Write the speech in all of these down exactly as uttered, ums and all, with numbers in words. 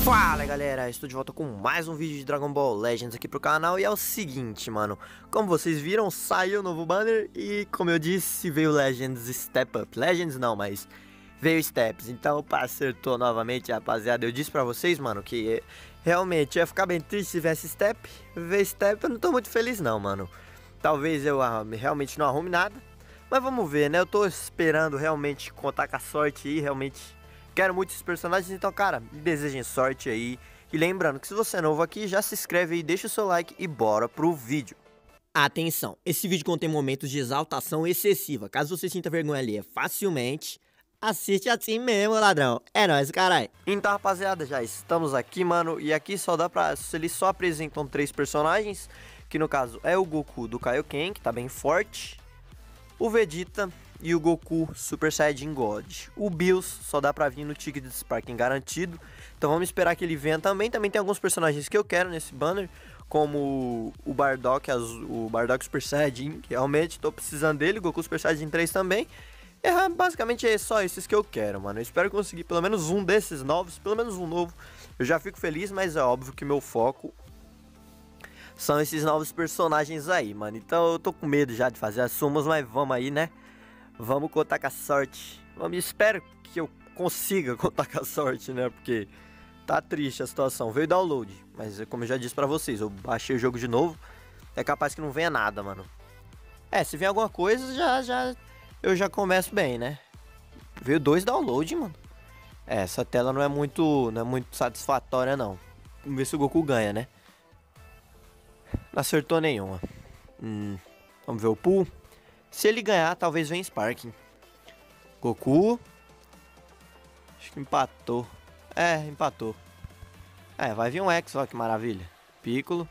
Fala galera, estou de volta com mais um vídeo de Dragon Ball Legends aqui pro canal. E é o seguinte, mano, como vocês viram, saiu o novo banner e, como eu disse, veio Legends Step Up. Legends não, mas veio Steps. Então, pá, acertou novamente, rapaziada. Eu disse pra vocês, mano, que realmente ia ficar bem triste se viesse Step. Ver Step eu não tô muito feliz não, mano. Talvez eu realmente não arrume nada, mas vamos ver, né? Eu tô esperando realmente contar com a sorte aí, realmente quero muito esses personagens, então, cara, me desejem sorte aí. E lembrando que se você é novo aqui, já se inscreve aí, deixa o seu like e bora pro vídeo. Atenção, esse vídeo contém momentos de exaltação excessiva. Caso você sinta vergonha alheia facilmente, assiste assim mesmo, ladrão. É nóis, caralho. Então, rapaziada, já estamos aqui, mano. E aqui só dá pra... Eles só apresentam três personagens, que no caso é o Goku do Kaioken, que tá bem forte, o Vegeta e o Goku Super Saiyajin God. O Bills só dá pra vir no ticket de Sparking garantido, então vamos esperar que ele venha também. Também tem alguns personagens que eu quero nesse banner, como o Bardock, o Bardock Super Saiyajin, que realmente tô precisando dele, Goku Super Saiyajin três também. É, basicamente é só esses que eu quero, mano. Eu espero conseguir pelo menos um desses novos, pelo menos um novo. Eu já fico feliz, mas é óbvio que meu foco são esses novos personagens aí, mano. Então eu tô com medo já de fazer as sumas, mas vamos aí, né? Vamos contar com a sorte. Vamos, espero que eu consiga contar com a sorte, né? Porque tá triste a situação. Veio download, mas como eu já disse pra vocês, eu baixei o jogo de novo. É capaz que não venha nada, mano. É, se vier alguma coisa, já, já eu já começo bem, né? Veio dois download, mano. É, essa tela não é muito, não é muito satisfatória, não. Vamos ver se o Goku ganha, né? Não acertou nenhuma. Hum, vamos ver o pool. Se ele ganhar, talvez venha Sparking. Goku. Acho que empatou. É, empatou. É, vai vir um X, ó que maravilha. Piccolo.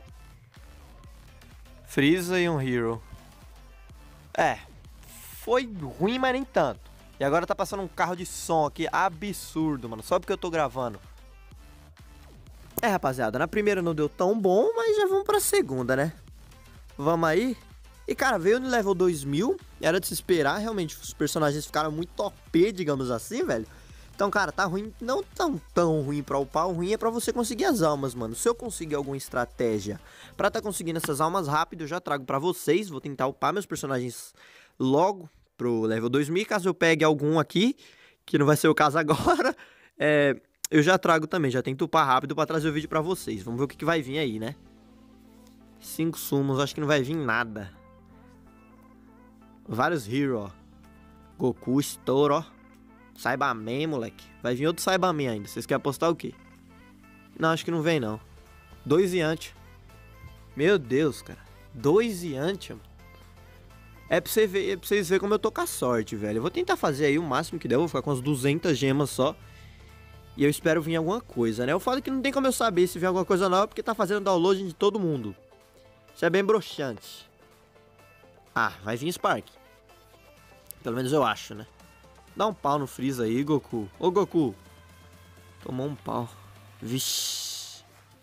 Freeza e um Hero. É, foi ruim, mas nem tanto. E agora tá passando um carro de som aqui absurdo, mano. Só porque eu tô gravando. É, rapaziada, na primeira não deu tão bom, mas já vamos pra segunda, né? Vamos aí. E, cara, veio no level dois mil, era de se esperar, realmente, os personagens ficaram muito O P, digamos assim, velho. Então, cara, tá ruim, não tão, tão ruim pra upar, o ruim é pra você conseguir as almas, mano. Se eu conseguir alguma estratégia pra tá conseguindo essas almas rápido, eu já trago pra vocês. Vou tentar upar meus personagens logo pro level dois mil, caso eu pegue algum aqui, que não vai ser o caso agora, é... eu já trago também, já tento upar rápido pra trazer o vídeo pra vocês. Vamos ver o que, que vai vir aí, né? Cinco sumos, acho que não vai vir nada. Vários Hero, ó. Goku, estouro, ó. Saibaman, moleque. Vai vir outro Saibaman ainda. Vocês querem apostar o quê? Não, acho que não vem, não. Dois Yantia. Meu Deus, cara. Dois Yantia, mano. É pra, você ver, é pra vocês verem como eu tô com a sorte, velho. Eu vou tentar fazer aí o máximo que der. Eu vou ficar com as duzentas gemas só. E eu espero vir alguma coisa, né? Eu falo que não tem como eu saber se vier alguma coisa nova, porque tá fazendo download de todo mundo. Isso é bem broxante. Ah, vai vir Spark. Pelo menos eu acho, né? Dá um pau no Freeza aí, Goku. Ô, Goku. Tomou um pau. Vixe.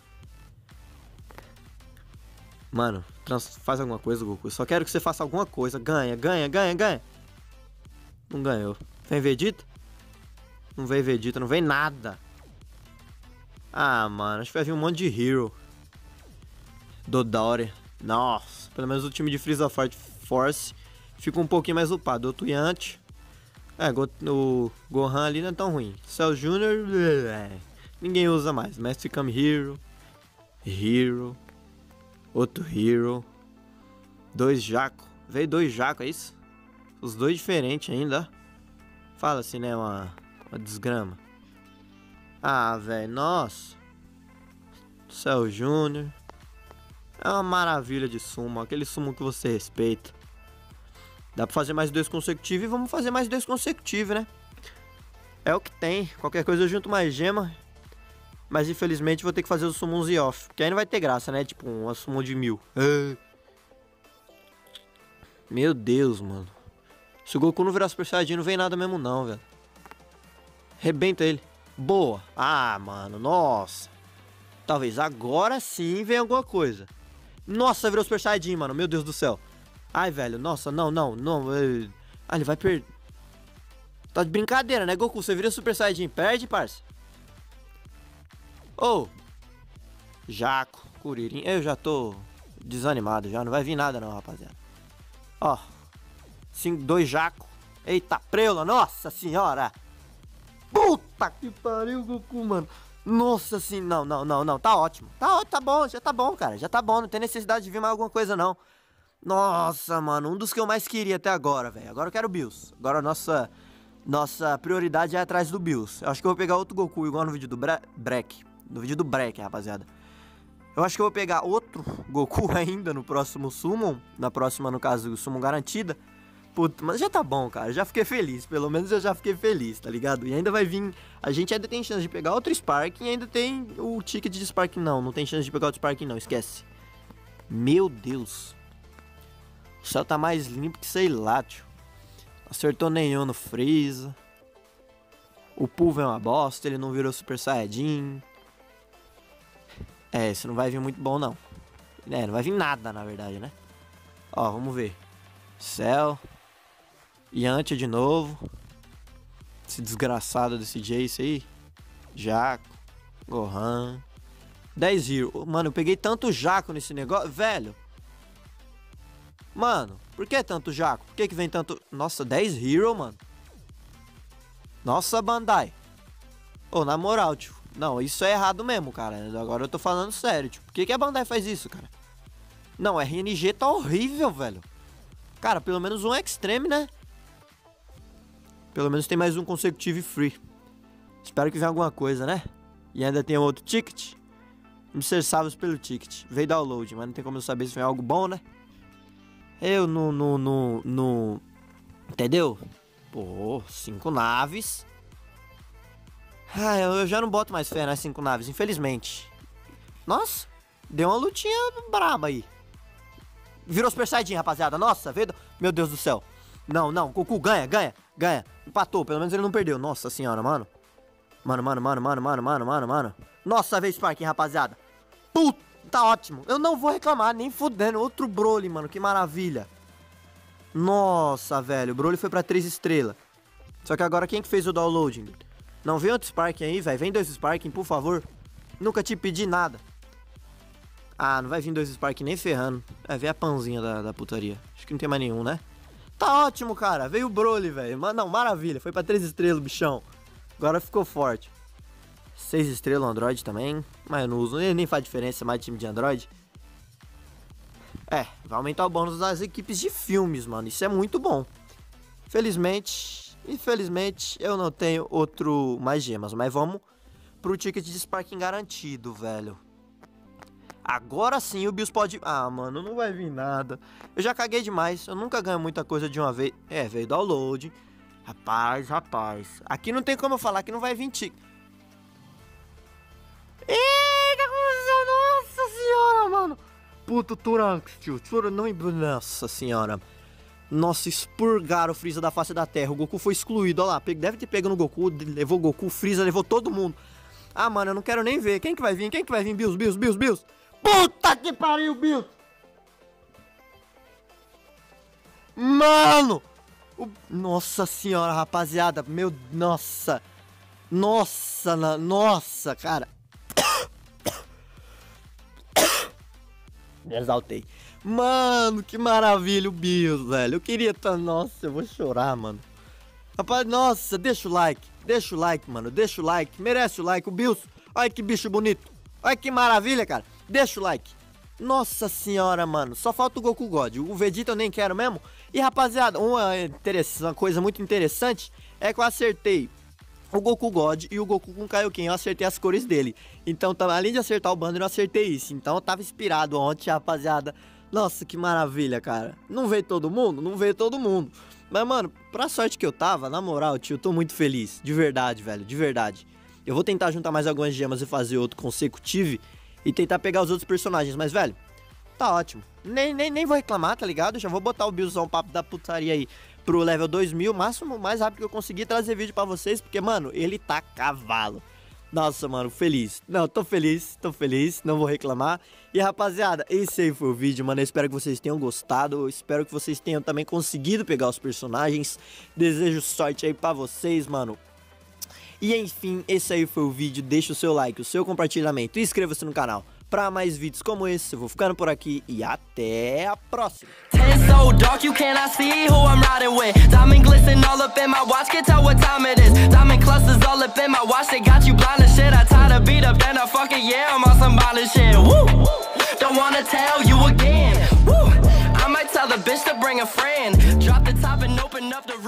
Mano, trans... faz alguma coisa, Goku. Eu só quero que você faça alguma coisa. Ganha, ganha, ganha, ganha. Não ganhou. Vem Vegeta? Não vem Vegeta, não vem nada. Ah, mano, acho que vai vir um monte de Hero. Dodoria. Nossa, pelo menos o time de Freeza Fight Force fica um pouquinho mais upado. Outro Yantia. É, o Gohan ali não é tão ruim. Cell Júnior ninguém usa mais. Mestre Kami Hero. Hero. Outro Hero. Dois Jaco. Veio dois Jaco, é isso? Os dois diferentes ainda. Fala assim, né? Uma, uma desgrama. Ah, velho. Nossa. Cell Júnior. É uma maravilha de sumo. Aquele sumo que você respeita. Dá pra fazer mais dois consecutivos e vamos fazer mais dois consecutivos, né? É o que tem. Qualquer coisa eu junto mais gema. Mas infelizmente vou ter que fazer o summon Z-Off. Porque aí não vai ter graça, né? Tipo, uma summon de mil. Meu Deus, mano. Se o Goku não virar Super Saiyajin, não vem nada mesmo não, velho. Rebenta ele. Boa. Ah, mano. Nossa. Talvez agora sim venha alguma coisa. Nossa, virou Super Saiyajin, mano. Meu Deus do céu. Ai, velho. Nossa, não, não, não. Ah, ele vai perder. Tá de brincadeira, né, Goku? Você vira Super Saiyajin, perde, parça? Ô! Jaco, Curirim. Eu já tô desanimado já. Não vai vir nada não, rapaziada. Ó. Cinco, dois Jaco. Eita, preula. Nossa senhora. Puta que pariu, Goku, mano. Nossa senhora. Não, não, não, não. Tá ótimo. Tá ótimo, tá bom. Já tá bom, cara. Já tá bom. Não tem necessidade de vir mais alguma coisa, não. Nossa, mano. Um dos que eu mais queria até agora, velho. Agora eu quero o Bills. Agora a nossa... Nossa prioridade é atrás do Bills. Eu acho que eu vou pegar outro Goku, igual no vídeo do Bre Break. No vídeo do Break, rapaziada. Eu acho que eu vou pegar outro Goku ainda no próximo Summon. Na próxima, no caso, Summon garantida. Puta, mas já tá bom, cara. Já fiquei feliz. Pelo menos eu já fiquei feliz, tá ligado? E ainda vai vir... A gente ainda tem chance de pegar outro Sparking. E ainda tem o ticket de Sparking. Não, não tem chance de pegar outro Sparking, não. Esquece. Meu Deus. O céu tá mais limpo que sei lá, tio. Acertou nenhum no Freeza. O Pulvo é uma bosta. Ele não virou Super Saiyajin. É, esse não vai vir muito bom, não. É, não vai vir nada, na verdade, né? Ó, vamos ver. Cell. Yantia de novo. Esse desgraçado desse Jace aí. Jaco. Gohan. dez Hero. Mano, eu peguei tanto Jaco nesse negócio. Velho. Mano, por que tanto Jaco? Por que que vem tanto... Nossa, dez Hero, mano. Nossa, Bandai. Ô, na moral, tio. Não, isso é errado mesmo, cara. Agora eu tô falando sério, tio. Por que que a Bandai faz isso, cara? Não, R N G tá horrível, velho. Cara, pelo menos um Extreme, né? Pelo menos tem mais um Consecutive Free. Espero que venha alguma coisa, né? E ainda tem outro ticket. Vamos ser salvos pelo ticket. Veio download, mas não tem como eu saber se vem algo bom, né? Eu no... no, no, no... Entendeu? Pô, cinco naves. Ah, eu já não boto mais fé nas cinco naves, infelizmente. Nossa, deu uma lutinha braba aí. Virou Super Saiyajin, rapaziada. Nossa, veio... Meu Deus do céu. Não, não, Goku ganha, ganha, ganha. Empatou, pelo menos ele não perdeu. Nossa senhora, mano. Mano, mano, mano, mano, mano, mano, mano, mano. Nossa, veio Sparking, rapaziada. Puta, tá ótimo. Eu não vou reclamar, nem fudendo. Outro Broly, mano, que maravilha. Nossa, velho, o Broly foi pra três estrelas. Só que agora quem que fez o downloading? Não vem outro Sparking aí, velho. Vem dois Sparking, por favor. Nunca te pedi nada. Ah, não vai vir dois Sparking nem ferrando. É, vem a pãozinha da, da putaria. Acho que não tem mais nenhum, né? Tá ótimo, cara. Veio o Broly, velho. Não, maravilha. Foi pra três estrelas, bichão. Agora ficou forte. seis estrelas o Android também. Mas eu não uso. Nem faz diferença mais de time de Android. É, vai aumentar o bônus das equipes de filmes, mano. Isso é muito bom. Felizmente... Infelizmente, eu não tenho outro mais gemas, mas vamos pro ticket de Sparking garantido, velho. Agora sim o Bills pode... Ah, mano, não vai vir nada. Eu já caguei demais, eu nunca ganho muita coisa de uma vez. É, veio download. Rapaz, rapaz. Aqui não tem como eu falar que não vai vir ticket. Eita, nossa senhora, mano. Puto Trunks, tio. Não... Nossa senhora. Nossa, expurgaram o Freeza da face da Terra. O Goku foi excluído, olha lá. Deve ter pego no Goku, levou o Goku, o Freeza levou todo mundo. Ah, mano, eu não quero nem ver. Quem que vai vir? Quem que vai vir? Bills, Bills, Bills, Bills. Puta que pariu, Bills. Mano. O... Nossa senhora, rapaziada. Meu, nossa. Nossa, na... nossa, cara. Me exaltei. Mano, que maravilha o Bills, velho. Eu queria tá... Nossa, eu vou chorar, mano. Rapaz, nossa, deixa o like. Deixa o like, mano. Deixa o like. Merece o like. O Bills. Olha que bicho bonito. Olha que maravilha, cara. Deixa o like. Nossa senhora, mano. Só falta o Goku God. O Vegeta eu nem quero mesmo. E, rapaziada, uma, uma coisa muito interessante é que eu acertei o Goku God e o Goku com Kaioken. Eu acertei as cores dele. Então, além de acertar o banner, eu acertei isso. Então, eu tava inspirado ontem, rapaziada. Nossa, que maravilha, cara. Não veio todo mundo? Não veio todo mundo. Mas, mano, pra sorte que eu tava, na moral, tio, eu tô muito feliz. De verdade, velho, de verdade. Eu vou tentar juntar mais algumas gemas e fazer outro consecutivo e tentar pegar os outros personagens. Mas, velho, tá ótimo. Nem, nem, nem vou reclamar, tá ligado? Já vou botar o Billzão papo da putaria aí pro level dois mil. Máximo, mais rápido que eu conseguir trazer vídeo pra vocês. Porque, mano, ele tá cavalo. Nossa, mano, feliz. Não, tô feliz, tô feliz, não vou reclamar. E, rapaziada, esse aí foi o vídeo, mano. Eu espero que vocês tenham gostado. Eu espero que vocês tenham também conseguido pegar os personagens. Desejo sorte aí pra vocês, mano. E enfim, esse aí foi o vídeo. Deixa o seu like, o seu compartilhamento e inscreva-se no canal para mais vídeos como esse. Eu vou ficando por aqui e até a próxima. So dark you cannot see who I'm riding with. Diamond glisten all up in my watch, can't tell what time it is. Diamond clusters all up in my watch, they got you blind as shit. I tie the beat up, then I fuck it, yeah, I'm on some violent shit. Woo! Don't wanna tell you again. Woo! I might tell the bitch to bring a friend. Drop the top and open up the